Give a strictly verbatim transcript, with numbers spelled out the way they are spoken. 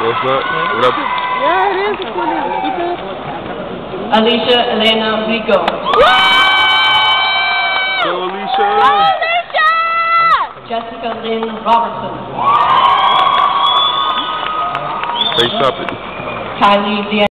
it's not? What up? Yeah, it is. It's funny. Stupid. Alicia Elena Rico. Go, Alicia! Go, Alicia! Jessica Lynn Robertson. Hey, stop it. Kylie Deanna.